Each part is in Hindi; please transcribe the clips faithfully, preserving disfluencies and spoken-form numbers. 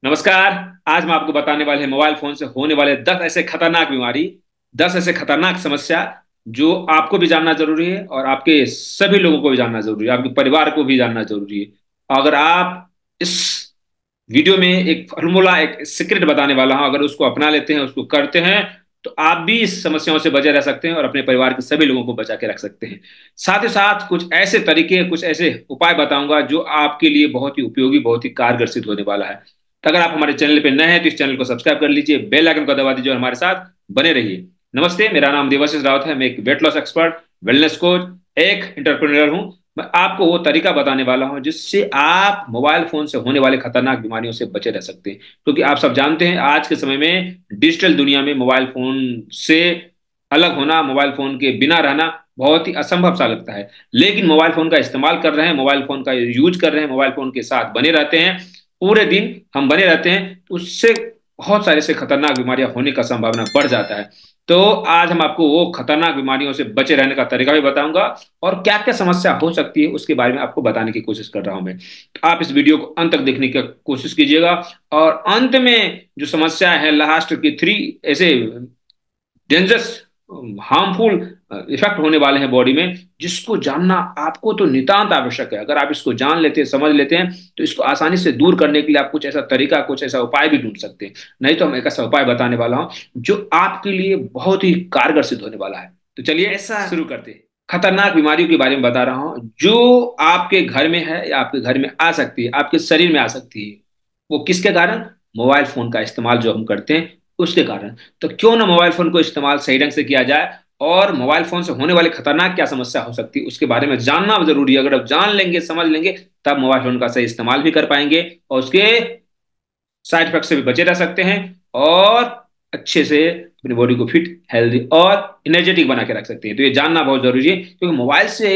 नमस्कार। आज मैं आपको बताने वाले हैं मोबाइल फोन से होने वाले दस ऐसे खतरनाक बीमारी, दस ऐसे खतरनाक समस्या जो आपको भी जानना जरूरी है और आपके सभी लोगों को भी जानना जरूरी है, आपके परिवार को भी जानना जरूरी है। अगर आप इस वीडियो में एक फॉर्मूला, एक सीक्रेट बताने वाला हूं, अगर उसको अपना लेते हैं, उसको करते हैं, तो आप भी इस समस्याओं से बचे रह सकते हैं और अपने परिवार के सभी लोगों को बचा के रख सकते हैं। साथ ही साथ कुछ ऐसे तरीके, कुछ ऐसे उपाय बताऊंगा जो आपके लिए बहुत ही उपयोगी, बहुत ही कारगर सिद्ध होने वाला है। तो अगर आप हमारे चैनल पे नए हैं तो इस चैनल को सब्सक्राइब कर लीजिए, बेल आइकन को दबा दीजिए और हमारे साथ बने रहिए। नमस्ते, मेरा नाम देवाशीष रावत है। मैं एक weight loss expert, wellness coach, एक एंटरप्रेन्योर हूं। मैं आपको वो तरीका बताने वाला हूं जिससे आप मोबाइल फोन से होने वाले खतरनाक बीमारियों से बचे रह सकते हैं। क्योंकि आप सब जानते हैं आज के समय में डिजिटल दुनिया में मोबाइल फोन से अलग होना, मोबाइल फोन के बिना रहना बहुत ही असंभव सा लगता है। लेकिन मोबाइल फोन का इस्तेमाल कर रहे हैं, मोबाइल फोन का यूज कर रहे हैं, मोबाइल फोन के साथ बने रहते हैं, पूरे दिन हम बने रहते हैं, तो उससे बहुत सारे से खतरनाक बीमारियां होने का संभावना बढ़ जाता है। तो आज हम आपको वो खतरनाक बीमारियों से बचे रहने का तरीका भी बताऊंगा और क्या क्या समस्या हो सकती है उसके बारे में आपको बताने की कोशिश कर रहा हूं मैं। तो आप इस वीडियो को अंत तक देखने की कोशिश कीजिएगा और अंत में जो समस्या है, लास्ट की थ्री ऐसे डेंजरस, हार्मफुल इफेक्ट होने वाले हैं बॉडी में, जिसको जानना आपको तो नितांत आवश्यक है। अगर आप इसको जान लेते हैं, समझ लेते हैं, तो इसको आसानी से दूर करने के लिए आप कुछ ऐसा तरीका, कुछ ऐसा उपाय भी ढूंढ सकते हैं। नहीं तो हम एक ऐसा उपाय बताने वाला हूं जो आपके लिए बहुत ही कारगर सिद्ध होने वाला है। तो चलिए ऐसा शुरू करते हैं। खतरनाक बीमारियों के बारे में बता रहा हूं जो आपके घर में है या आपके घर में आ सकती है, आपके शरीर में आ सकती है। वो किसके कारण? मोबाइल फोन का इस्तेमाल जो हम करते हैं उसके कारण। तो क्यों ना मोबाइल फोन को इस्तेमाल सही ढंग से किया जाए और मोबाइल फोन से होने वाले खतरनाक क्या समस्या हो सकती है उसके बारे में जानना जरूरी है। अगर आप जान लेंगे, समझ लेंगे, तब मोबाइल फोन का सही इस्तेमाल भी कर पाएंगे और उसके साइड इफेक्ट से भी बचे रह सकते हैं और अच्छे से अपनी बॉडी को फिट, हेल्दी और एनर्जेटिक बना के रख सकते हैं। तो ये जानना बहुत जरूरी है, क्योंकि मोबाइल से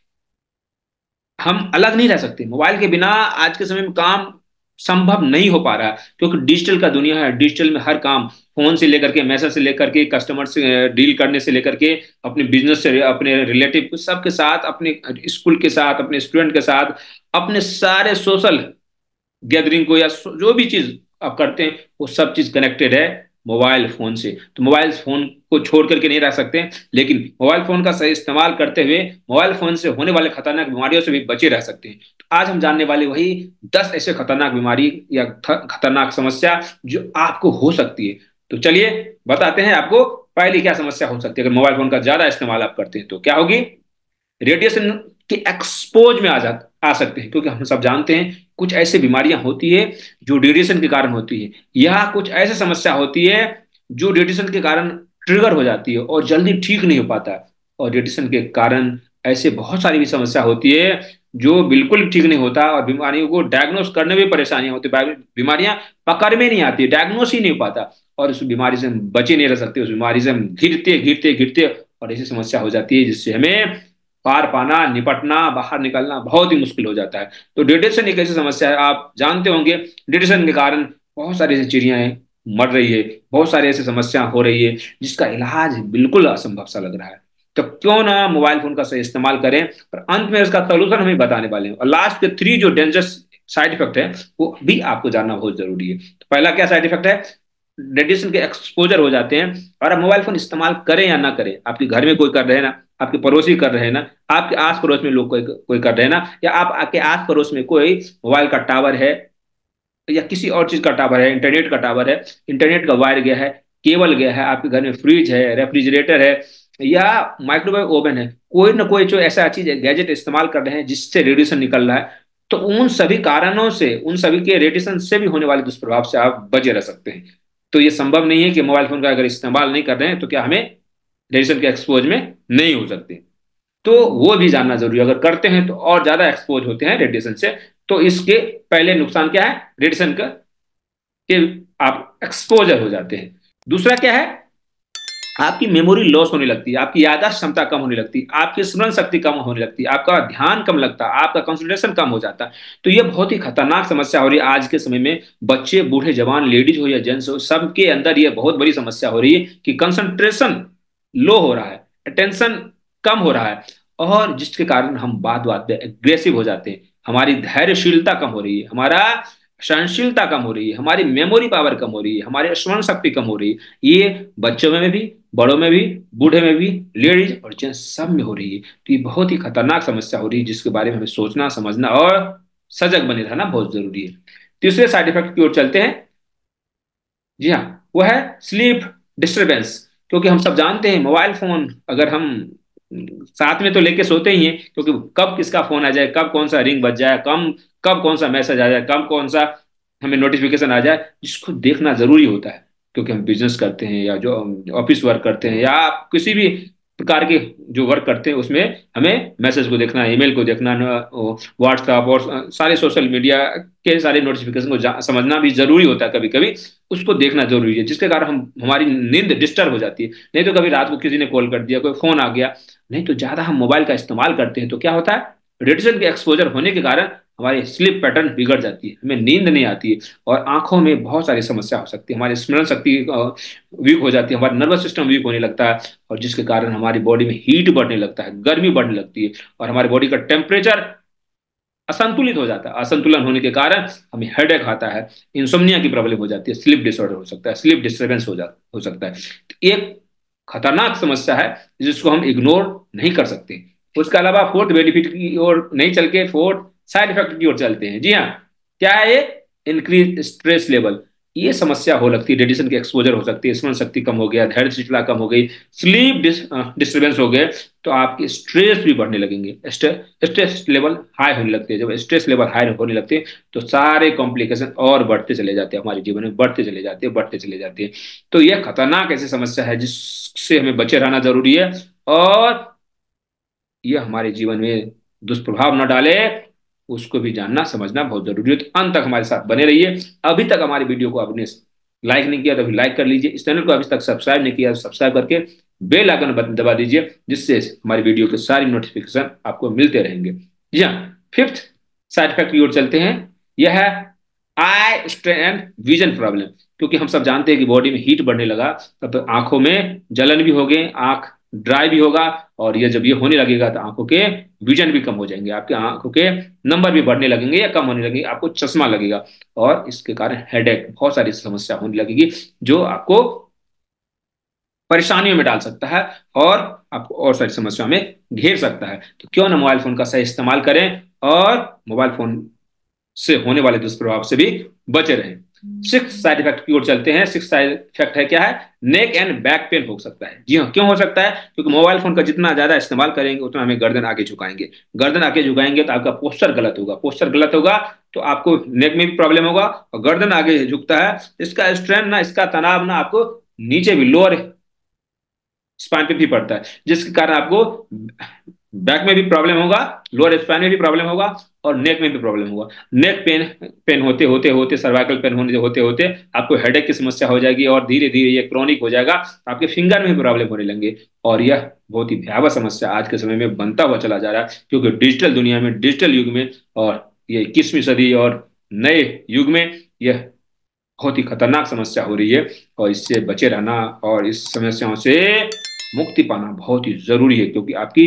हम अलग नहीं रह सकते। मोबाइल के बिना आज के समय में काम संभव नहीं हो पा रहा है, क्योंकि डिजिटल का दुनिया है। डिजिटल में हर काम, फोन से लेकर के, मैसेज से लेकर के, कस्टमर से डील करने से लेकर के, अपने बिजनेस से, अपने रिलेटिव सबके साथ, अपने स्कूल के साथ, अपने स्टूडेंट के साथ, अपने सारे सोशल गैदरिंग को या जो भी चीज आप करते हैं वो सब चीज कनेक्टेड है मोबाइल फोन से। तो मोबाइल फोन को छोड़ करके नहीं रह सकते, लेकिन मोबाइल फोन का सही इस्तेमाल करते हुए मोबाइल फोन से होने वाले खतरनाक बीमारियों से भी बचे रह सकते हैं। तो आज हम जानने वाले वही दस ऐसे खतरनाक बीमारी या खतरनाक समस्या जो आपको हो सकती है। तो चलिए बताते हैं आपको। पहली क्या समस्या हो सकती है अगर मोबाइल फोन का ज्यादा इस्तेमाल आप करते हैं? तो क्या होगी? रेडिएशन के एक्सपोज में आ जा आ सकते हैं। क्योंकि हम सब जानते हैं कुछ ऐसी बीमारियां होती है जो रेडिएशन के कारण होती है, या कुछ ऐसी समस्या होती है जो रेडिएशन के कारण ट्रिगर हो जाती है और जल्दी ठीक नहीं हो पाता। और रेडिएशन के कारण ऐसे बहुत सारी भी समस्या होती है जो बिल्कुल ठीक नहीं होता और बीमारियों को डायग्नोस करने में परेशानियां होती है, बीमारियां पकड़ में नहीं आती, डायग्नोस ही नहीं हो पाता और उस बीमारी से हम बचे नहीं रह सकते। उस बीमारी से हम घिरते घिरते घिरते और ऐसी समस्या हो जाती है जिससे हमें पार पाना, निपटना, बाहर निकलना बहुत ही मुश्किल हो जाता है। तो रेडिएशन एक ऐसी समस्या है, आप जानते होंगे, रेडिएशन के कारण बहुत सारी ऐसी चिड़ियाएं मर रही है, बहुत सारी ऐसी समस्या हो रही है जिसका इलाज बिल्कुल असंभव सा लग रहा है। तो क्यों ना मोबाइल फोन का सही इस्तेमाल करें और अंत में उसका सोल्यूशन हमें बताने वाले हैं। और लास्ट के थ्री जो डेंजरस साइड इफेक्ट है वो भी आपको जानना बहुत जरूरी है। तो पहला क्या साइड इफेक्ट है? रेडिएशन के एक्सपोजर हो जाते हैं। और आप मोबाइल फोन इस्तेमाल करें या ना करें, आपके घर में कोई कर रहे हैं ना, आपके पड़ोसी कर रहे हैं ना, आपके आस पड़ोस में लोग कोई कोई कर रहे हैं ना, या आप आपके आस पड़ोस में कोई मोबाइल का टावर है या किसी और चीज का टावर है, इंटरनेट का टावर है, इंटरनेट का वायर गया है, केबल गया है, आपके घर में फ्रिज है, रेफ्रिजरेटर है या माइक्रोवेव ओवन है, कोई ना कोई जो ऐसा चीज है, गैजेट इस्तेमाल कर रहे हैं जिससे रेडिएशन निकल रहा है, तो उन सभी कारणों से, उन सभी के रेडिएशन से भी होने वाले दुष्प्रभाव से आप बचे रह सकते हैं। तो ये संभव नहीं है कि मोबाइल फोन का अगर इस्तेमाल नहीं कर रहे हैं तो क्या हमें रेडिएशन के एक्सपोज में नहीं हो सकते। तो वो भी जानना जरूरी है। अगर करते हैं तो और ज्यादा एक्सपोज होते हैं रेडिएशन से। तो इसके पहले नुकसान क्या है? रेडिएशन का के आप एक्सपोजर हो जाते हैं। दूसरा क्या है? आपकी मेमोरी लॉस होने लगती है, आपकी याददाश्त क्षमता कम होने लगती है, आपकी स्मरण शक्ति कम होने लगती है, आपका ध्यान कम लगता है, आपका कंसंट्रेशन कम हो जाता है। तो ये बहुत ही खतरनाक समस्या हो रही है आज के समय में। बच्चे, बूढ़े, जवान, लेडीज हो या जेंट्स हो, सबके अंदर ये बहुत बड़ी समस्या हो रही है कि कंसंट्रेशन लो हो रहा है, अटेंशन कम हो रहा है और जिसके कारण हम बात बात पे एग्रेसिव हो जाते हैं, हमारी धैर्यशीलता कम हो रही है, हमारा सहनशीलता कम हो रही है, हमारी मेमोरी पावर कम हो रही है, हमारी स्मरण शक्ति कम हो रही है। ये बच्चों में भी, बड़ों में भी, बूढ़े में भी, लेडीज और जेंट्स सब में हो रही है। तो ये बहुत ही खतरनाक समस्या हो रही है, जिसके बारे में हमें सोचना, समझना और सजग बने रहना बहुत जरूरी है। तीसरे साइड इफेक्ट की ओर चलते हैं। जी हाँ, वो है स्लीप डिस्टरबेंस। क्योंकि हम सब जानते हैं मोबाइल फोन अगर हम साथ में तो लेके सोते ही हैं, क्योंकि कब किसका फोन आ जाए, कब कौन सा रिंग बज जाए, कम कब कौन सा मैसेज आ जाए, कब कौन सा हमें नोटिफिकेशन आ जाए, जिसको देखना जरूरी होता है। क्योंकि हम बिजनेस करते हैं या जो ऑफिस वर्क करते हैं या आप किसी भी प्रकार के जो वर्क करते हैं, उसमें हमें मैसेज को देखना, ईमेल को देखना, व्हाट्सएप और सारे सोशल मीडिया के सारे नोटिफिकेशन को समझना भी जरूरी होता है। कभी कभी उसको देखना जरूरी है, जिसके कारण हम हमारी नींद डिस्टर्ब हो जाती है। नहीं तो कभी रात को किसी ने कॉल कर दिया, कोई फोन आ गया, नहीं तो ज्यादा हम मोबाइल का इस्तेमाल करते हैं तो क्या होता है, रेडिएशन के एक्सपोजर होने के कारण हमारी स्लीप पैटर्न बिगड़ जाती है, हमें नींद नहीं आती है और आंखों में बहुत सारी समस्या हो सकती है, हमारी स्मरण शक्ति वीक हो जाती है, हमारा नर्वस सिस्टम वीक होने लगता है, और जिसके कारण हमारी बॉडी में हीट बढ़ने लगता है, गर्मी बढ़ने लगती है, और हमारी बॉडी का टेम्परेचर असंतुलित हो जाता है। असंतुलन होने के कारण हमें हेडेक आता है, इंसोम्निया की प्रॉब्लम हो जाती है, स्लीप डिसऑर्डर हो सकता है, स्लीप डिस्टर्बेंस हो जा हो सकता है। तो एक खतरनाक समस्या है जिसको हम इग्नोर नहीं कर सकते। उसके अलावा फोर्थ बेनिफिट की ओर नहीं चल के फोर्थ साइड इफेक्ट की ओर चलते हैं। जी हाँ, क्या है ये? Increase stress level. ये समस्या हो लगती है, रेडिएशन की एक्सपोजर हो सकती है, स्मरण शक्ति कम हो गया, धैर्य शिथिलता कम हो गई, स्लीप डिस्टर्बेंस हो गए, तो आपकी स्ट्रेस भी बढ़ने लगेंगे, स्ट्रेस लेवल हाई होने लगते हैं। जब स्ट्रेस लेवल हाई होने लगते हैं तो सारे कॉम्प्लिकेशन और बढ़ते चले जाते हैं, हमारे जीवन में बढ़ते चले जाते हैं, बढ़ते चले जाते हैं। तो यह खतरनाक ऐसी समस्या है जिससे हमें बचे रहना जरूरी है, और यह हमारे जीवन में दुष्प्रभाव न डाले, उसको भी जानना समझना बहुत जरूरी है। तो अंत तक हमारे साथ बने रहिए। अभी तक हमारी वीडियो को आपने लाइक नहीं किया तो अभी लाइक कर लीजिए, इस चैनल को अभी तक सब्सक्राइब नहीं किया तो सब्सक्राइब करके बेल आइकन दबा दीजिए, जिससे हमारी वीडियो के सारी नोटिफिकेशन आपको मिलते रहेंगे। जी हाँ, फिफ्थ साइड इफेक्ट की ओर चलते हैं। यह है eye strain and vision problem. क्योंकि हम सब जानते हैं कि बॉडी में हीट बढ़ने लगा, तब तो आंखों में जलन भी होगी, आंख ड्राई भी होगा, और ये जब ये होने लगेगा तो आंखों के विजन भी कम हो जाएंगे, आपके आंखों के नंबर भी बढ़ने लगेंगे या कम होने लगेंगे, आपको चश्मा लगेगा, और इसके कारण हेडेक, बहुत सारी समस्या होने लगेगी जो आपको परेशानियों में डाल सकता है और आपको और सारी समस्याओं में घेर सकता है। तो क्यों ना मोबाइल फोन का सही इस्तेमाल करें और मोबाइल फोन से होने वाले दुष्प्रभाव से भी बचे रहें। सिक्स साइड इफेक्ट की ओर चलते हैं। सिक्स साइड इफेक्ट है क्या है? नेक एंड बैक पेन हो सकता है। जी हाँ, क्यों हो सकता है? क्योंकि मोबाइल फोन का जितना ज्यादा इस्तेमाल करेंगे उतना हमें गर्दन आगे झुकाएंगे, गर्दन आगे झुकाएंगे तो आपका पोस्चर गलत होगा, पोस्चर गलत होगा तो आपको नेक में भी प्रॉब्लम होगा, और गर्दन आगे झुकता है, इसका स्ट्रेन ना, इसका तनाव ना आपको नीचे भी लोअर स्पाइन पे भी पड़ता है, जिसके कारण आपको बैक में भी प्रॉब्लम होगा, लोअर स्पाइन में भी प्रॉब्लम होगा, और नेक में भी प्रॉब्लम होगा। नेक पेन पेन होते होते होते सर्वाइकल पेन होने होते होते आपको हेडेक की समस्या हो जाएगी, और धीरे धीरे ये क्रॉनिक हो जाएगा, आपके फिंगर में भी प्रॉब्लम होने लगेंगे। और यह बहुत ही भयावह समस्या आज के समय में बनता हुआ चला जा रहा है, क्योंकि डिजिटल दुनिया में, डिजिटल युग में, और ये इक्कीसवीं सदी और नए युग में यह बहुत ही खतरनाक समस्या हो रही है, और इससे बचे रहना और इस समस्याओं से मुक्ति पाना बहुत ही जरूरी है। क्योंकि आपकी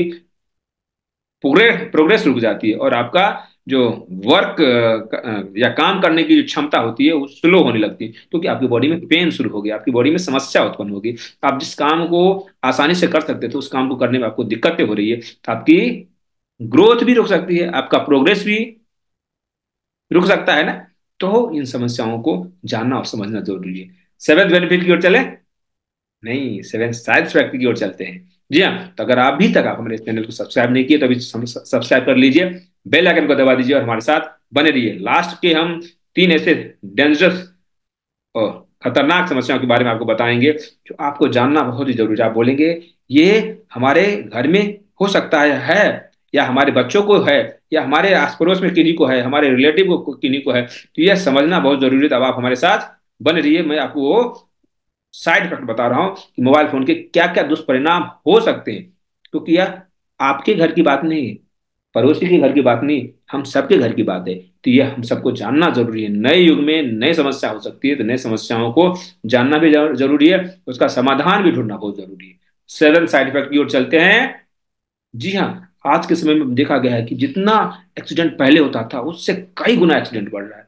प्रोग्रेस प्रोग्रेस रुक जाती है, और आपका जो वर्क या काम करने की जो क्षमता होती है वो स्लो होने लगती है, क्योंकि आपकी बॉडी में पेन शुरू हो गया, आपकी बॉडी में समस्या उत्पन्न होगी। आप जिस काम को आसानी से कर सकते थे उस काम को करने में आपको दिक्कतें हो रही है, तो आपकी ग्रोथ भी रुक सकती है, आपका प्रोग्रेस भी रुक सकता है ना। तो इन समस्याओं को जानना और समझना जरूरी है। सेवेंथ बेनिफिट की ओर चले? नहीं, सेवन साइड इफेक्ट की ओर चलते हैं। जी हाँ, तो अगर आप अभी तक आप हमारे चैनल को सब्सक्राइब नहीं किए तो अभी सब्सक्राइब कर लीजिए, बेल आइकन को दबा दीजिए और हमारे साथ बने रहिए। लास्ट के हम तीन ऐसे डेंजरस और खतरनाक समस्याओं के बारे में आपको बताएंगे जो आपको जानना बहुत ही जरूरी है। आप बोलेंगे ये हमारे घर में हो सकता है, है या हमारे बच्चों को है, या हमारे आस पड़ोस में किन्हीं को है, हमारे रिलेटिव को किन्हीं को है, तो यह समझना बहुत जरूरी है। तब आप हमारे साथ बने रहिए। मैं आपको वो साइड इफेक्ट बता रहा हूं कि मोबाइल फोन के क्या क्या दुष्परिणाम हो सकते हैं, क्योंकि यह आपके घर की बात नहीं है, पड़ोसी के घर की बात नहीं, हम सबके घर की बात है। तो यह हम सबको जानना जरूरी है। नए युग में नई समस्या हो सकती है, तो नई समस्याओं को जानना भी जरूरी है, उसका समाधान भी ढूंढना बहुत जरूरी है। सेवन साइड इफेक्ट की ओर चलते हैं। जी हाँ, आज के समय में देखा गया है कि जितना एक्सीडेंट पहले होता था उससे कई गुना एक्सीडेंट बढ़ रहा है।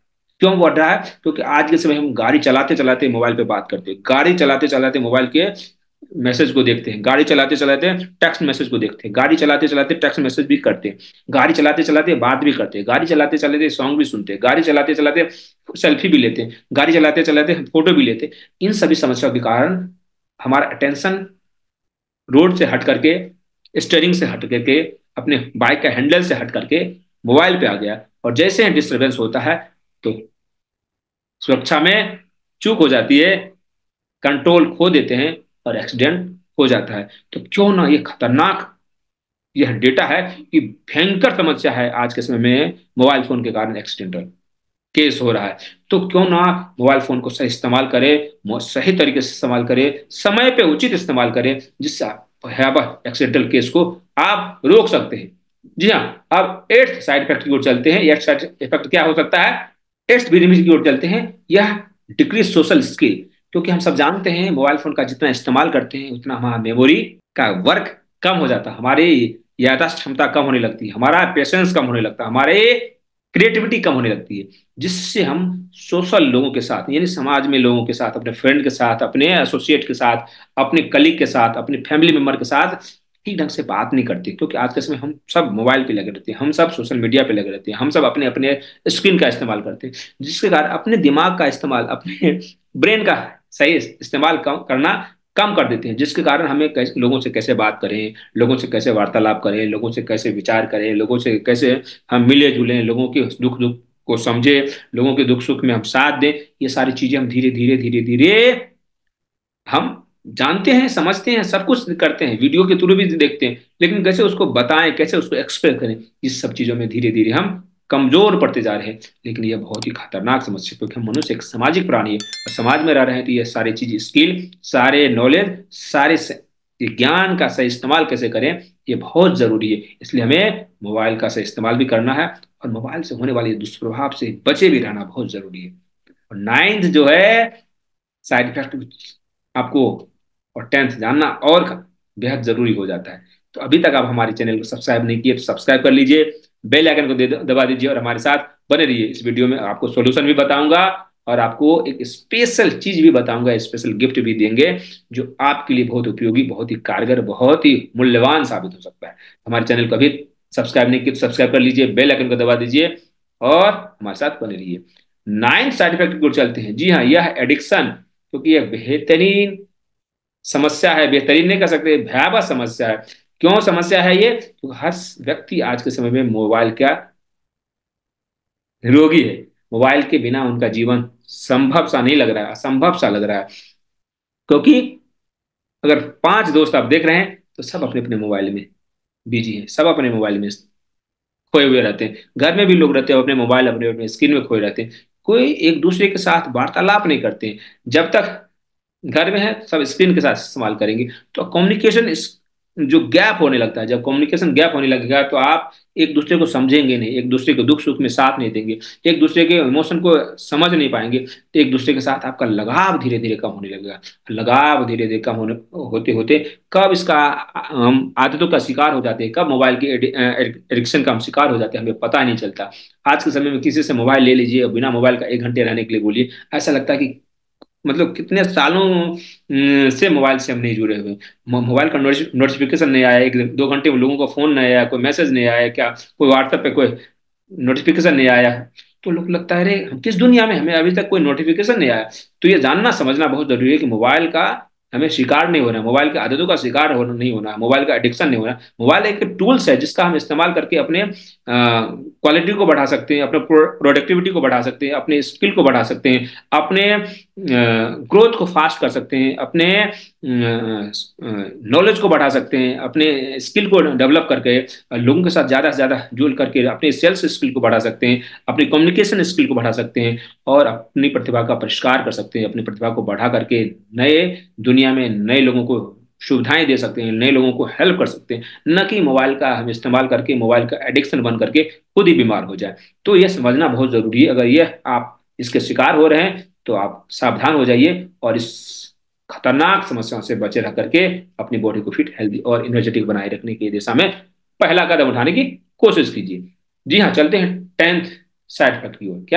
क्यों बढ़ रहा है? क्योंकि आज के समय हम गाड़ी चलाते चलाते मोबाइल पे बात करते हैं, गाड़ी चलाते चलाते मोबाइल के मैसेज को देखते हैं, गाड़ी चलाते चलाते टेक्स्ट मैसेज को देखते हैं, गाड़ी चलाते चलाते टेक्स्ट मैसेज भी करते हैं, गाड़ी चलाते चलाते बात भी करते हैं, गाड़ी चलाते चलाते सॉन्ग भी सुनते हैं, गाड़ी चलाते चलाते सेल्फी भी लेते हैं, गाड़ी चलाते चलाते फोटो भी लेते हैं। इन सभी समस्याओं के कारण हमारा अटेंशन रोड से हट करके, स्टेयरिंग से हट करके, अपने बाइक का हैंडल से हट करके मोबाइल पे आ गया। और जैसे डिस्टरबेंस होता है तो सुरक्षा में चूक हो जाती है, कंट्रोल खो देते हैं और एक्सीडेंट हो जाता है। तो क्यों ना ये खतरनाक यह डेटा है कि भयंकर समस्या है आज के समय में मोबाइल फोन के कारण एक्सीडेंटल केस हो रहा है। तो क्यों ना मोबाइल फोन को सही इस्तेमाल करें, सही तरीके से इस्तेमाल करें, समय पे उचित इस्तेमाल करें, जिससे आप भयावह एक्सीडेंटल केस को आप रोक सकते हैं। जी हाँ, अब एट्थ साइड इफेक्ट की ओर चलते हैं। एट्थ साइड इफेक्ट क्या हो सकता है? एट्थ बेनिफिट की ओर चलते हैं। यह डिक्रीज सोशल स्किल, क्योंकि हम सब जानते हैं मोबाइल फोन का जितना इस्तेमाल करते हैं उतना हमारा मेमोरी का वर्क कम हो जाता है, हमारी याददाश्त क्षमता कम होने लगती है, हमारा पेशेंस कम होने लगता है, हमारे क्रिएटिविटी कम होने लगती है, जिससे हम सोशल लोगों के साथ, यानी समाज में लोगों के साथ, अपने फ्रेंड के साथ, अपने एसोसिएट के साथ, अपने कलीग के साथ, अपने फैमिली मेंबर के साथ ठीक ढंग से बात नहीं करते। क्योंकि आज के समय हम सब मोबाइल पे लगे रहते हैं, हम सब सोशल मीडिया पे लगे रहते हैं, हम सब अपने अपने स्क्रीन का इस्तेमाल करते हैं, जिसके कारण अपने दिमाग का इस्तेमाल, अपने ब्रेन का सही इस्तेमाल कम करना कम कर देते हैं, जिसके कारण हमें कैसे लोगों से कैसे बात करें, लोगों से कैसे वार्तालाप करें, लोगों से कैसे विचार करें, लोगों से कैसे हम मिले जुले, लोगों के दुख दुख को समझे, लोगों के दुख सुख में हम साथ दें। ये सारी चीजें हम धीरे धीरे धीरे धीरे हम जानते हैं, समझते हैं, सब कुछ करते हैं, वीडियो के थ्रू भी देखते हैं, लेकिन कैसे उसको बताएं, कैसे उसको एक्सप्रेस करें, इस सब चीजों में धीरे धीरे हम कमजोर पड़ते जा रहे हैं। लेकिन यह बहुत ही खतरनाक समस्या, क्योंकि हम मनुष्य एक सामाजिक प्राणी है और समाज में रह रहे हैं। तो ये सारी चीज, स्किल, सारे नॉलेज, सारे ज्ञान का सही इस्तेमाल कैसे करें, ये बहुत जरूरी है। इसलिए हमें मोबाइल का सही इस्तेमाल भी करना है और मोबाइल से होने वाले दुष्प्रभाव से बचे भी रहना बहुत जरूरी है। और नाइन्थ जो है साइड इफेक्ट आपको और टेंथ जानना और बेहद जरूरी हो जाता है। तो अभी तक आप हमारे चैनल को सब्सक्राइब नहीं किए तो सब्सक्राइब कर लीजिए, बेल आइकन को दबा दीजिए और हमारे साथ बने रहिए। इस वीडियो में आपको सॉल्यूशन भी बताऊंगा और आपको एक स्पेशल चीज भी बताऊंगा, स्पेशल गिफ्ट भी देंगे जो आपके लिए बहुत उपयोगी, बहुत ही कारगर, बहुत ही मूल्यवान साबित हो सकता है। हमारे चैनल को अभी सब्सक्राइब नहीं किया तो सब्सक्राइब कर लीजिए, बेल आइकन को दबा दीजिए और हमारे साथ बने रहिए। नाइन्थ साइड इफेक्ट की ओर चलते हैं। जी हाँ, यह एडिक्शन, क्योंकि यह बेहतरीन समस्या है, बेहतरीन नहीं कर सकते, भयावह समस्या है। क्यों समस्या है ये? क्योंकि हर व्यक्ति आज के समय में मोबाइल का रोगी है। मोबाइल के बिना उनका जीवन संभव सा नहीं लग रहा है, असंभव सा लग रहा है। क्योंकि अगर पांच दोस्त आप देख रहे हैं तो सब अपने अपने मोबाइल में बिजी हैं, सब अपने मोबाइल में खोए हुए रहते हैं। घर में भी लोग रहते हैं अपने मोबाइल, अपने अपने स्क्रीन में खोए रहते हैं, कोई एक दूसरे के साथ वार्तालाप नहीं करते हैं। जब तक घर में है सब स्क्रीन के साथ इस्तेमाल करेंगे तो कम्युनिकेशन इस जो गैप होने लगता है, जब कम्युनिकेशन गैप होने लगेगा तो आप एक दूसरे को समझेंगे नहीं, एक दूसरे के दुख सुख में साथ नहीं देंगे, एक दूसरे के इमोशन को समझ नहीं पाएंगे, तो एक दूसरे के साथ आपका लगाव धीरे धीरे कम होने लगेगा। लगाव धीरे धीरे कम होने होते होते कब इसका हम आदतों का शिकार हो जाते हैं, कब मोबाइल की एडिक्शन का हम शिकार हो जाते हैं, हमें पता नहीं चलता। आज के समय में किसी से मोबाइल ले लीजिए, बिना मोबाइल का एक घंटे रहने के लिए बोलिए, ऐसा लगता है कि मतलब कितने सालों अम, से मोबाइल से हम नहीं जुड़े हुए। मो- मोबाइल का नोटिफिकेशन नहीं आया, एक दो घंटे में लोगों का फोन नहीं आया, कोई मैसेज नहीं आया, क्या कोई व्हाट्सएप पे कोई नोटिफिकेशन नहीं आया, तो लोग लगता है अरे हम किस दुनिया में, हमें अभी तक कोई नोटिफिकेशन नहीं आया। तो ये जानना समझना बहुत जरूरी है कि मोबाइल का हमें शिकार नहीं होना है, मोबाइल की आदतों का शिकार होना नहीं होना है, मोबाइल का एडिक्शन नहीं होना है। मोबाइल एक टूल्स है जिसका हम इस्तेमाल करके अपने क्वालिटी को बढ़ा सकते हैं, अपने प्रोडक्टिविटी को बढ़ा सकते हैं, अपने स्किल को बढ़ा सकते हैं, अपने ग्रोथ को फास्ट कर सकते हैं, अपने नॉलेज को बढ़ा सकते हैं, अपने स्किल को डेवलप करके लोगों के साथ ज़्यादा से ज़्यादा जुड़ करके अपने सेल्स स्किल को बढ़ा सकते हैं, अपनी कम्युनिकेशन स्किल को बढ़ा सकते हैं और अपनी प्रतिभा का परिष्कार कर सकते हैं, अपनी प्रतिभा को बढ़ा करके नए दुनिया में नए लोगों को सुविधाएं दे सकते हैं, नए लोगों को हेल्प कर सकते हैं, न कि मोबाइल का हम इस्तेमाल करके मोबाइल का एडिक्शन बन करके खुद ही बीमार हो जाए। तो यह समझना बहुत जरूरी है। अगर यह आप इसके शिकार हो रहे हैं तो आप सावधान हो जाइए और इस खतरनाक समस्याओं से बचे रह करके अपनी बॉडी को फिट, हेल्दी और एनर्जेटिक बनाए रखने की दिशा में पहला कदम उठाने की कोशिश कीजिए। जी हाँ, चलते हैं टेंथ साइड इफेक्ट की ओर। क्या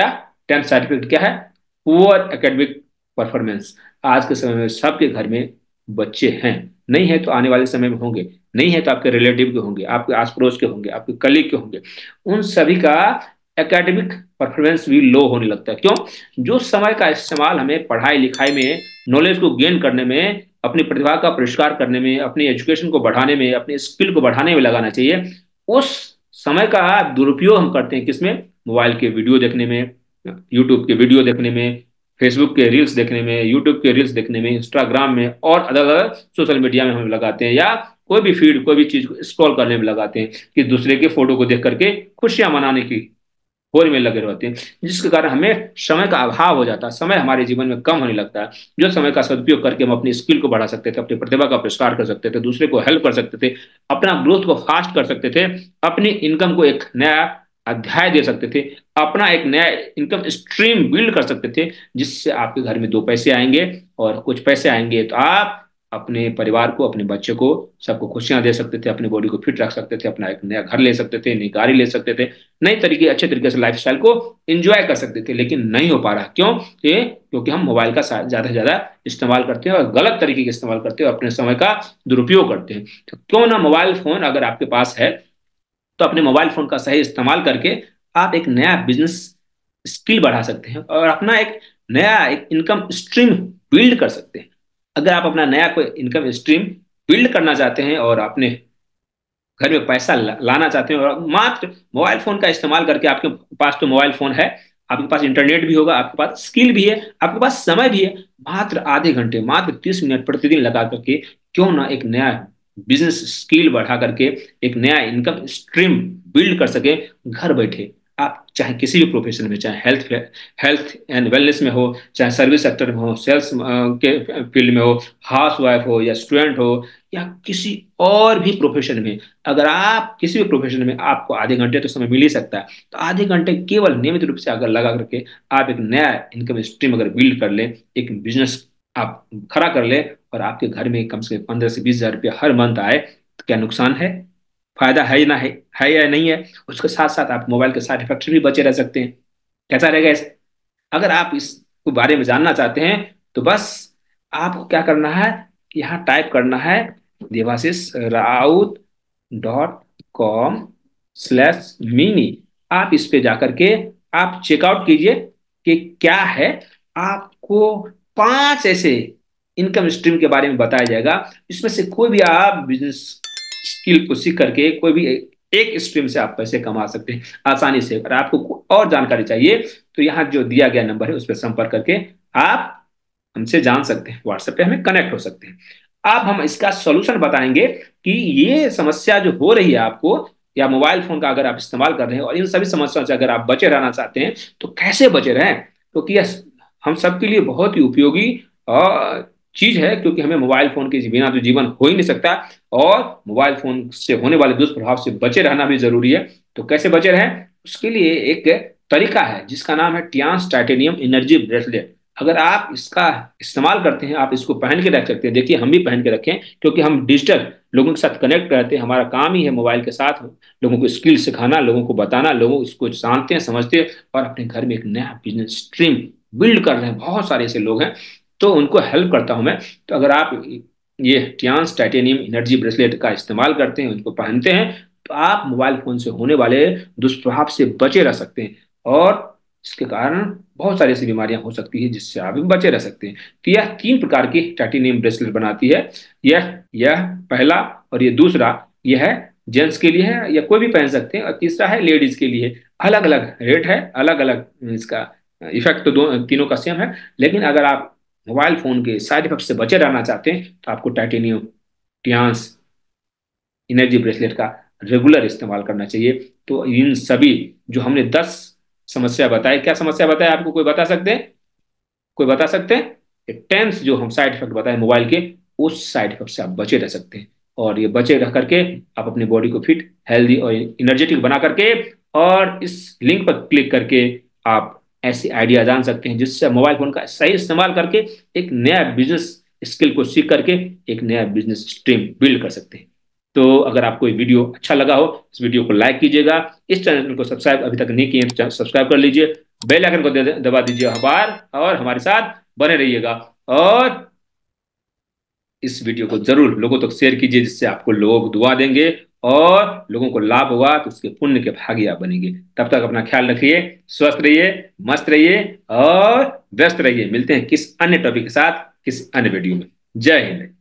टेंथ साइड इफेक्ट क्या है? Poor academic performance. आज के समय में सबके घर में बच्चे हैं, नहीं है तो आने वाले समय में होंगे, नहीं है तो आपके रिलेटिव के होंगे, आपके आस पड़ोस के होंगे, आपके कलीग के होंगे। उन सभी का एकेडमिक परफॉर्मेंस भी लो होने लगता है। क्यों? जो समय का इस्तेमाल हमें पढ़ाई लिखाई में, नॉलेज को गेन करने में, अपनी प्रतिभा का परिष्कार करने में, अपनी एजुकेशन को बढ़ाने में, अपनी स्किल को बढ़ाने में लगाना चाहिए, उस समय का दुरुपयोग हम करते हैं किसमें? मोबाइल के वीडियो देखने में, यूट्यूब के वीडियो देखने में, फेसबुक के रील्स देखने में, यूट्यूब के रील्स देखने में, इंस्टाग्राम में और अलग अलग सोशल मीडिया में हम लगाते हैं, या कोई भी फीड, कोई भी चीज को स्क्रॉल करने में लगाते हैं कि दूसरे के फोटो को देख करके खुशियां मनाने की होड़ में लगे रहते हैं, जिसके कारण हमें समय का अभाव हो जाता है, समय हमारे जीवन में कम होने लगता है। जो समय का सदुपयोग करके हम अपनी स्किल को बढ़ा सकते थे, अपनी प्रतिभा का प्रसार कर सकते थे, दूसरे को हेल्प कर सकते थे, अपना ग्रोथ को फास्ट कर सकते थे, अपनी इनकम को एक नया अध्याय दे सकते थे, अपना एक नया इनकम स्ट्रीम बिल्ड कर सकते थे, जिससे आपके घर में दो पैसे आएंगे, और कुछ पैसे आएंगे तो आप अपने परिवार को, अपने बच्चे को, सबको खुशियां दे सकते थे, अपनी बॉडी को फिट रख सकते थे, अपना एक नया घर ले सकते थे, नई गाड़ी ले सकते थे, नई तरीके, अच्छे तरीके से लाइफस्टाइल को एंजॉय कर सकते थे। लेकिन नहीं हो पा रहा। क्यों? ये क्योंकि हम मोबाइल का ज्यादा से ज्यादा इस्तेमाल करते हैं, और गलत तरीके का इस्तेमाल करते हैं, और अपने समय का दुरुपयोग करते हैं। तो क्यों ना मोबाइल फोन अगर आपके पास है, तो अपने मोबाइल फोन का सही इस्तेमाल करके आप एक नया बिजनेस स्किल बढ़ा सकते हैं, और अपना एक नया एक इनकम स्ट्रीम बिल्ड कर सकते हैं। अगर आप अपना नया कोई इनकम स्ट्रीम बिल्ड करना चाहते हैं, और अपने घर में पैसा ला, लाना चाहते हैं, और मात्र मोबाइल फोन का इस्तेमाल करके, आपके पास तो मोबाइल फोन है, आपके पास इंटरनेट भी होगा, आपके पास स्किल भी है, आपके पास समय भी है, मात्र आधे घंटे, मात्र तीस मिनट प्रतिदिन लगा करके क्यों ना एक नया बिजनेस स्किल बढ़ा करके एक नया इनकम स्ट्रीम बिल्ड कर सके घर बैठे। आप चाहे किसी भी प्रोफेशन में, चाहे हेल्थ हेल्थ एंड वेलनेस में हो, चाहे सर्विस सेक्टर में हो, सेल्स के फील्ड में हो, हाउस वाइफ हो या स्टूडेंट हो, या किसी और भी प्रोफेशन में, अगर आप किसी भी प्रोफेशन में, आपको आधे घंटे तो समय मिल ही सकता है, तो आधे घंटे केवल नियमित रूप से अगर लगा करके आप एक नया इनकम स्ट्रीम अगर बिल्ड कर ले, एक बिजनेस आप खड़ा कर ले, और आपके घर में कम से कम पंद्रह से बीस हजार रुपया हर मंथ आए, तो क्या नुकसान है? फायदा है ना? है है या नहीं है? उसके साथ साथ आप मोबाइल के साइड इफेक्ट से भी बचे रह सकते हैं। कैसा रहेगा इस? अगर आप इस बारे में जानना चाहते हैं, तो बस आपको क्या करना है, यहाँ टाइप करना है Debashish Raut dot com slash mini. आप इस पे जाकर के आप चेकआउट कीजिए कि क्या है। आपको पांच ऐसे इनकम स्ट्रीम के बारे में बताया जाएगा, इसमें से कोई भी आप बिजनेस स्किल को सीख करके कोई भी एक स्ट्रीम से आप पैसे कमा सकते हैं आसानी से। अगर आपको और जानकारी चाहिए, तो यहाँ जो दिया गया नंबर है उस पर संपर्क करके आप हमसे जान सकते हैं, व्हाट्सएप पे हमें कनेक्ट हो सकते हैं। अब हम इसका सॉल्यूशन बताएंगे कि ये समस्या जो हो रही है आपको, या मोबाइल फोन का अगर आप इस्तेमाल कर रहे हैं, और इन सभी समस्याओं से अगर आप बचे रहना चाहते हैं, तो कैसे बचे रहें? क्योंकि तो यह हम सबके लिए बहुत ही उपयोगी चीज है, क्योंकि हमें मोबाइल फोन के बिना तो जीवन हो ही नहीं सकता, और मोबाइल फोन से होने वाले दुष्प्रभाव से बचे रहना भी जरूरी है। तो कैसे बचे रहें? उसके लिए एक तरीका है जिसका नाम है टियान्स टाइटेनियम एनर्जी ब्रेसलेट। अगर आप इसका इस्तेमाल करते हैं, आप इसको पहन के रख सकते हैं। देखिए, हम भी पहन के रखें, क्योंकि हम डिजिटल लोगों के साथ कनेक्ट रहते हैं, हमारा काम ही है मोबाइल के साथ लोगों को स्किल सिखाना, लोगों को बताना, लोगों इसको जानते हैं, समझते हैं, और अपने घर में एक नया बिजनेस स्ट्रीम बिल्ड कर रहे हैं। बहुत सारे ऐसे लोग हैं, तो उनको हेल्प करता हूं मैं। तो अगर आप ये टियान्स टाइटेनियम एनर्जी ब्रेसलेट का इस्तेमाल करते हैं, उनको पहनते हैं, तो आप मोबाइल फोन से होने वाले दुष्प्रभाव से बचे रह सकते हैं, और इसके कारण बहुत सारी ऐसी बीमारियां हो सकती है जिससे आप बचे रह सकते हैं। तो यह तीन प्रकार की टाइटेनियम ब्रेसलेट बनाती है। यह यह पहला, और ये दूसरा, यह है जेंट्स के लिए है, या कोई भी पहन सकते हैं, और तीसरा है लेडीज के लिए। अलग अलग रेट है, अलग अलग इसका इफेक्ट तो दो तीनों का सेम है, लेकिन अगर आप मोबाइल फोन के साइड इफेक्ट से बचे रहना चाहते हैं, तो आपको टाइटेनियम टियान्स एनर्जी ब्रेसलेट का रेगुलर इस्तेमाल करना चाहिए। तो इन सभी जो हमने दस समस्या बताई, क्या समस्या बताया आपको कोई बता सकते हैं? कोई बता सकते हैं? टेंस जो हम साइड इफेक्ट बताए मोबाइल के, उस साइड इफेक्ट से आप बचे रह सकते हैं, और ये बचे रह करके आप अपनी बॉडी को फिट, हेल्दी और एनर्जेटिक बना करके, और इस लिंक पर क्लिक करके आप ऐसे आइडिया जान सकते हैं जिससे मोबाइल फोन का सही इस्तेमाल करके एक नया बिजनेस स्किल को सीख करके एक नया बिजनेस स्ट्रीम बिल्ड कर सकते हैं। तो अगर आपको ये वीडियो अच्छा लगा हो, इस वीडियो को लाइक कीजिएगा, इस चैनल को सब्सक्राइब अभी तक नहीं किए तो सब्सक्राइब कर लीजिए, बेल आइकन को दबा दीजिए हमार, और हमारे साथ बने रहिएगा। और इस वीडियो को जरूर लोगों तक शेयर कीजिए, जिससे आपको लोग दुआ देंगे और लोगों को लाभ होगा तो उसके पुण्य के भागी आप बनेंगे। तब तक अपना ख्याल रखिए, स्वस्थ रहिए, मस्त रहिए और व्यस्त रहिए। मिलते हैं किस अन्य टॉपिक के साथ, किस अन्य वीडियो में। जय हिंद।